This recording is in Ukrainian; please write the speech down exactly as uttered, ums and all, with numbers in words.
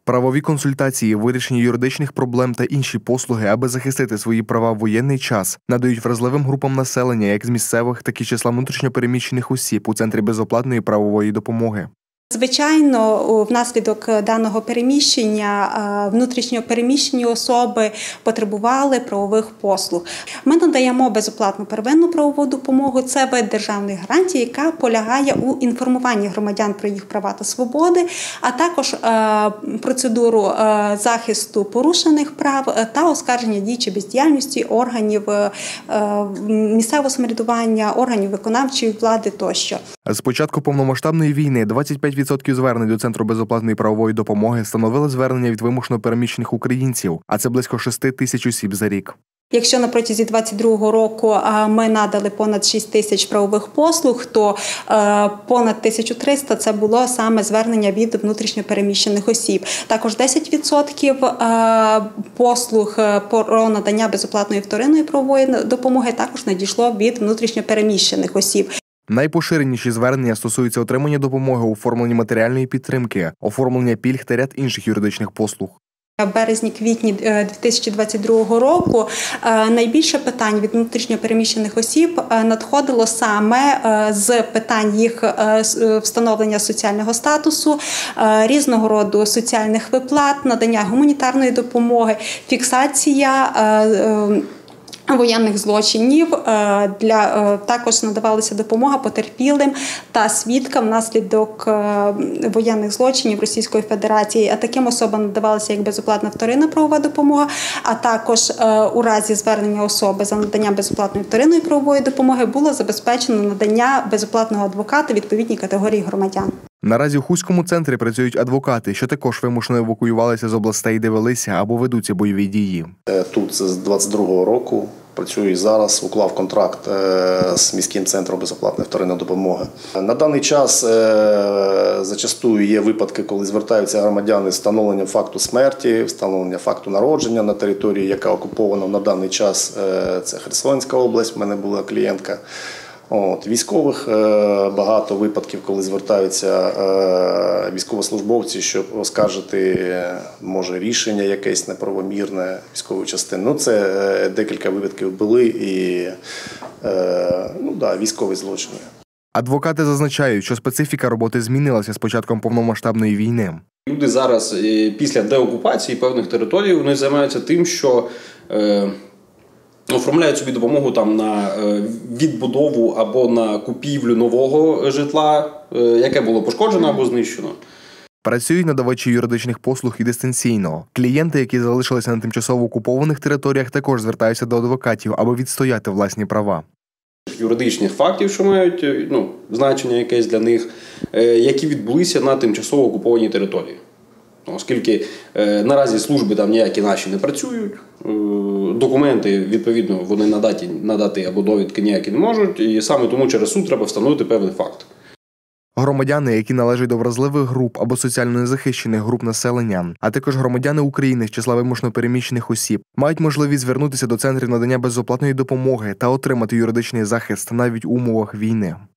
Правові консультації, вирішення юридичних проблем та інші послуги, аби захистити свої права в воєнний час, надають вразливим групам населення як з місцевих, так і числа внутрішньо переміщених осіб у Центрі безоплатної правової допомоги. Звичайно, внаслідок даного переміщення внутрішньо переміщені особи потребували правових послуг. Ми надаємо безоплатну первинну правову допомогу. Це вид державної гарантії, яка полягає у інформуванні громадян про їх права та свободи, а також процедуру захисту порушених прав та оскарження дій чи бездіяльності органів місцевого самоврядування, органів виконавчої влади тощо. З початку повномасштабної війни двадцять п'ять відсотків звернень до Центру безоплатної правової допомоги становили звернення від вимушено переміщених українців, а це близько шести тисяч осіб за рік. Якщо на протязі двадцять другого року ми надали понад шість тисяч правових послуг, то понад тисячу триста – це було саме звернення від внутрішньо переміщених осіб. Також десять відсотків послуг про надання безоплатної вторинної правової допомоги також надійшло від внутрішньо переміщених осіб. Найпоширеніші звернення стосуються отримання допомоги у оформленні матеріальної підтримки, оформлення пільг та ряд інших юридичних послуг. В березні-квітні дві тисячі двадцять другого року найбільше питань від внутрішньо переміщених осіб надходило саме з питань їх встановлення соціального статусу, різного роду соціальних виплат, надання гуманітарної допомоги, фіксація воєнних злочинів. Для також надавалася допомога потерпілим та свідкам внаслідок воєнних злочинів Російської Федерації. А таким особам надавалася як безоплатна вторинна правова допомога, а також у разі звернення особи за надання безоплатної вторинної правової допомоги було забезпечено надання безоплатного адвоката відповідній категорії громадян. Наразі в Хуському центрі працюють адвокати, що також вимушено евакуювалися з областей, де велися або ведуться бойові дії. Тут з двадцять другого року працюю і зараз, уклав контракт з міським центром безоплатної вторинної допомоги. На даний час зачастую є випадки, коли звертаються громадяни з встановленням факту смерті, встановлення факту народження на території, яка окупована на даний час. Це Херсонська область, в мене була клієнтка. От, військових багато випадків, коли звертаються військовослужбовці, щоб оскаржити, може, рішення якесь неправомірне військової частини. Ну, це декілька випадків були і ну, да, військові злочини. Адвокати зазначають, що специфіка роботи змінилася з початком повномасштабної війни. Люди зараз після деокупації певних територій вони займаються тим, що оформляють собі допомогу там на відбудову або на купівлю нового житла, яке було пошкоджено або знищено. Працюють надавачі юридичних послуг і дистанційно. Клієнти, які залишилися на тимчасово окупованих територіях, також звертаються до адвокатів, аби відстояти власні права. Юридичних фактів, що мають ну, значення якесь для них, які відбулися на тимчасово окупованій території. Оскільки е, наразі служби там ніякі наші не працюють, е, документи, відповідно, вони надати, надати або довідки ніякі не можуть, і саме тому через суд треба встановити певний факт. Громадяни, які належать до вразливих груп або соціально незахищених груп населення, а також громадяни України з числа вимушено переміщених осіб, мають можливість звернутися до центрів надання безоплатної допомоги та отримати юридичний захист навіть у умовах війни.